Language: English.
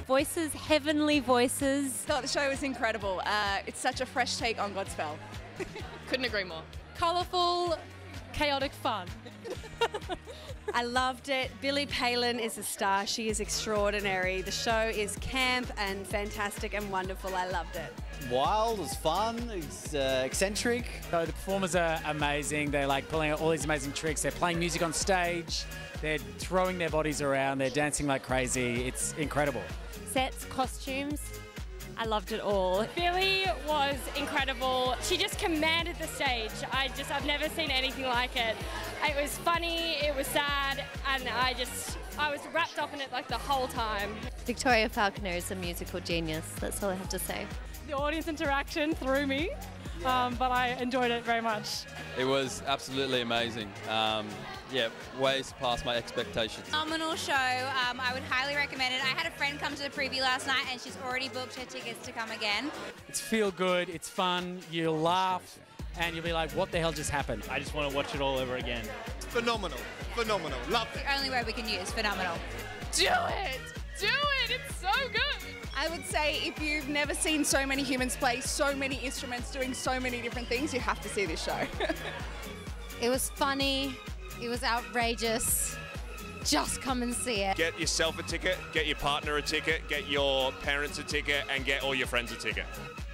Voices, heavenly voices. Thought the show was incredible. It's such a fresh take on Godspell. Couldn't agree more. Colourful, chaotic fun. I loved it. Billy Palin is a star. She is extraordinary. The show is camp and fantastic and wonderful. I loved it. Wild, it's fun, it's eccentric. So the performers are amazing. They're like pulling out all these amazing tricks. They're playing music on stage. They're throwing their bodies around. They're dancing like crazy. It's incredible. Sets, costumes, I loved it all. Billy was incredible. She just commanded the stage. I've never seen anything like it. It was funny, it was sad, and I was wrapped up in it like the whole time. Victoria Falconer is a musical genius. That's all I have to say. The audience interaction threw me, but I enjoyed it very much. It was absolutely amazing. Yeah, way past my expectations. Phenomenal show. I would highly recommend it. I had a friend come to the preview last night and she's already booked her tickets to come again. It's feel good, it's fun, you'll laugh, and you'll be like, what the hell just happened? I just want to watch it all over again. Phenomenal. Phenomenal. Loved it. The only word we can use, phenomenal. Do it! Do it! It's so good! I would say if you've never seen so many humans play so many instruments doing so many different things, you have to see this show. It was funny. It was outrageous. Just come and see it. Get yourself a ticket, get your partner a ticket, get your parents a ticket, and get all your friends a ticket.